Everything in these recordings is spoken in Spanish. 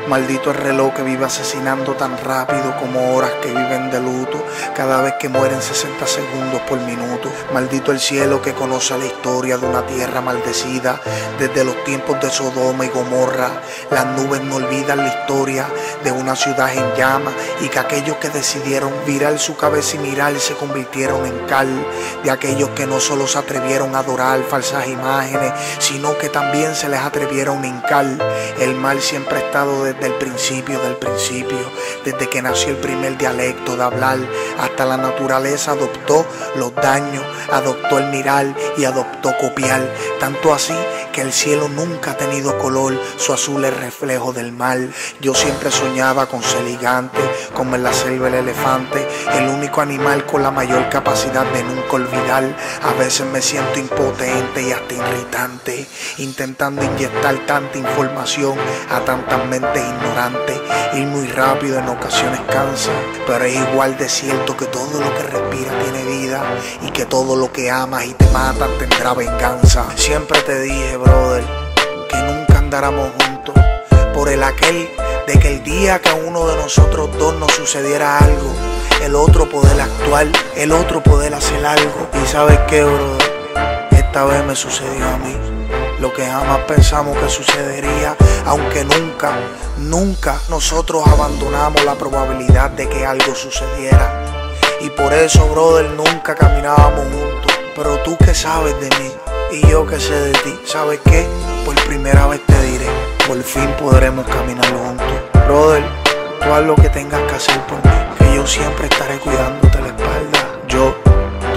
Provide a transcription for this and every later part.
Maldito el reloj que vive asesinando tan rápido como horas que viven de luto. Cada vez que mueren 60 segundos por minuto. Maldito el cielo que conoce la historia de una tierra maldecida desde los tiempos de Sodoma y Gomorra. Las nubes no olvidan la historia de una ciudad en llamas y que aquellos que decidieron virar su cabeza y mirar se convirtieron en cal. De aquellos que no solo se atrevieron a adorar falsas imágenes, sino que también se les atrevieron a hincar. El mal siempre ha estado desde el principio del principio, desde que nació el primer dialecto de hablar, hasta la naturaleza adoptó los daños, adoptó el mirar y adoptó copiar. Tanto así que el cielo nunca ha tenido color, su azul es reflejo del mal. Yo siempre soñaba con ser gigante, como en la selva el elefante, el único animal con la mayor capacidad de nunca olvidar. A veces me siento impotente y hasta irritante, intentando inyectar tanta información a tantas mentes ignorantes. Ir muy rápido en ocasiones cansa, pero es igual de cierto que todo lo que respira tiene vida y que todo lo que amas y te matan tendrá venganza. Siempre te dije, brother, que nunca andáramos juntos, por el aquel de que el día que a uno de nosotros dos nos sucediera algo, el otro poder actuar, el otro poder hacer algo. Y ¿sabes qué, brother? Esta vez me sucedió a mí lo que jamás pensamos que sucedería, aunque nunca nosotros abandonamos la probabilidad de que algo sucediera. Y por eso, brother, nunca caminábamos juntos. Pero tú que sabes de mí y yo que sé de ti, ¿sabes qué? Por primera vez te diré, por fin podremos caminar juntos. Brother, tú haz lo que tengas que hacer por mí, que yo siempre estaré cuidándote la espalda. Yo, tu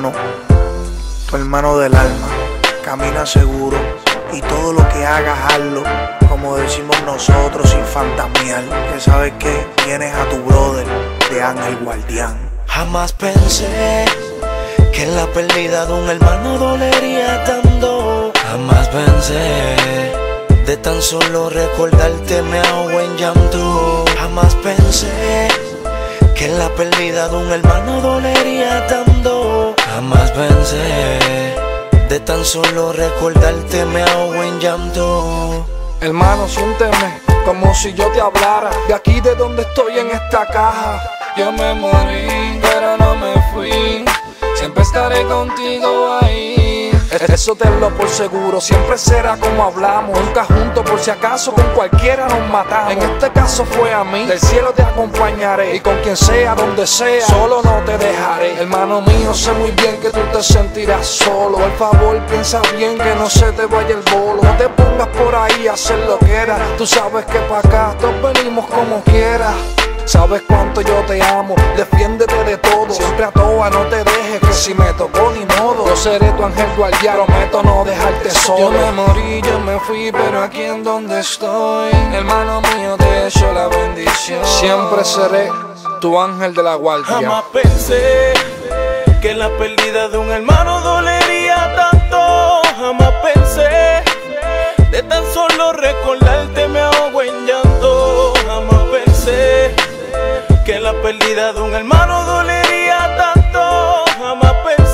hermano del alma, camina seguro y todo lo que hagas hazlo, como decimos nosotros, sin fantasmear. Que sabes que tienes a tu brother de ángel guardián. Jamás pensé que en la pérdida de un hermano dolería tanto. Jamás pensé de tan solo recordarte me ahogo en llanto. Jamás pensé que en la pérdida de un hermano dolería tanto. Jamás pensé de tan solo recordarte me ahogo en llanto. Hermano, siénteme como si yo te hablara de aquí de donde estoy en esta caja. Yo me morí, pero no me fui, siempre estaré contigo ahí. Eso tenlo por seguro, siempre será como hablamos. Nunca juntos por si acaso con cualquiera nos matamos. En este caso fue a mí, del cielo te acompañaré. Y con quien sea, donde sea, solo no te dejaré. Hermano mío, sé muy bien que tú te sentirás solo. Por favor, piensa bien que no se te vaya el bolo. No te pongas por ahí a hacer lo que era. Tú sabes que pa' acá todos venimos como quieras. Sabes cuánto yo te amo, defiéndete de todo. Siempre a toa, no te dejes, que si me tocó ni modo. Yo seré tu ángel guardián, prometo no dejarte solo. Yo me morí, yo me fui, pero aquí en donde estoy, hermano mío, te echo la bendición. Siempre seré tu ángel de la guardia. Jamás pensé que la pérdida de un hermano dolería tanto. Jamás pensé de tan solo recordarte me ahogo en llanto. Jamás pensé que la pérdida de un hermano dolería tanto. Jamás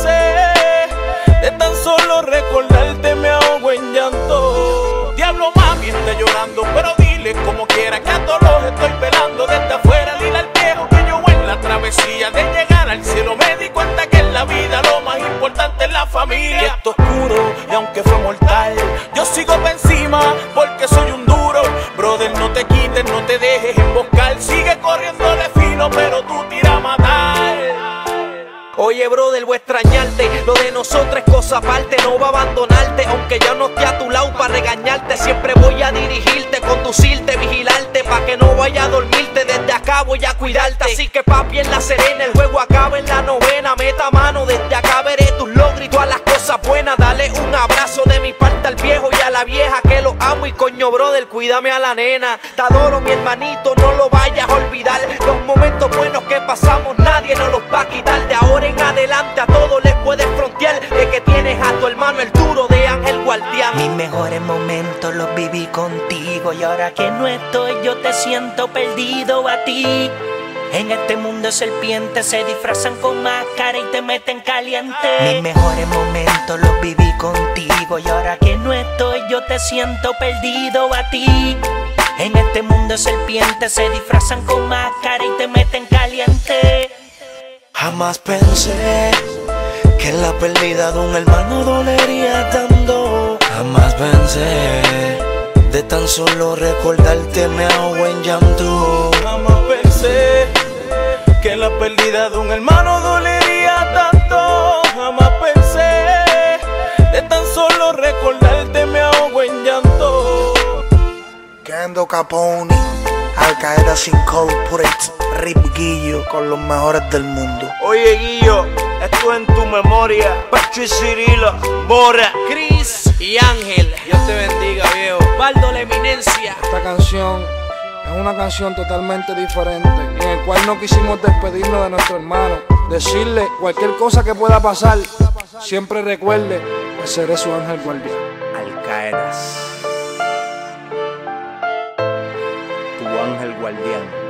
pensé de tan solo recordarte me ahogo en llanto. Diablo, mami, está llorando, pero dile como quiera que a todos los estoy velando desde afuera. Dile al viejo que yo en la travesía de llegar al cielo me di cuenta que en la vida lo más importante es la familia. Que esto oscuro y aunque fue mortal, yo sigo pa' encima porque soy un duro. Brother, no te quites, no te dejes emboscar. Sigue corriéndole fino, pero tú tira a matar. Oye, brother, voy a extrañarte. Lo de nosotros es cosa aparte. No va a abandonarte, aunque ya no esté a tu lado para regañarte. Siempre voy a dirigirte, conducirte, vigilarte, pa' que no vaya a dormirte. Desde acá voy a cuidarte. Así que papi, en la serena, el juego acaba en la novena. Meta mano, desde acá veré tus logros y todas las cosas buenas. Dale un abrazo de mi parte al viejo y a la vieja, que lo amo. Y coño, brother, cuídame a la nena. Te adoro, mi hermanito, no lo vayas a olvidar. Los momentos buenos que pasamos nadie nos los va a quitar. De ahora en adelante a todos les puedes frontear, de que tienes a tu hermano el duro de ángel guardián. Mis mejores momentos los viví contigo, y ahora que no estoy yo te siento perdido a ti. En este mundo de serpientes se disfrazan con máscara y te meten caliente. Mis mejores momentos los viví contigo, y ahora que no estoy yo te siento perdido a ti. En este mundo de serpientes se disfrazan con máscara y te meten caliente. Jamás pensé que en la pérdida de un hermano dolería tanto. Jamás pensé de tan solo recordarte me ahogo en llanto. Jamás pensé que en la pérdida de un hermano dolería tanto. Jamás pensé de tan solo recordarte me ahogo en llanto. Kendo Capone, Al Qaeda sin corporate, Rip Guillo con los mejores del mundo. Oye Guillo, esto en tu memoria. Pacho y Cirilo, Bora, Chris y Ángel. Dios te bendiga, viejo. Baldo, la eminencia. Esta canción es una canción totalmente diferente, en el cual no quisimos despedirnos de nuestro hermano. Decirle cualquier cosa que pueda pasar, siempre recuerde que seré su ángel guardián. Al Qaeda, tu ángel guardián.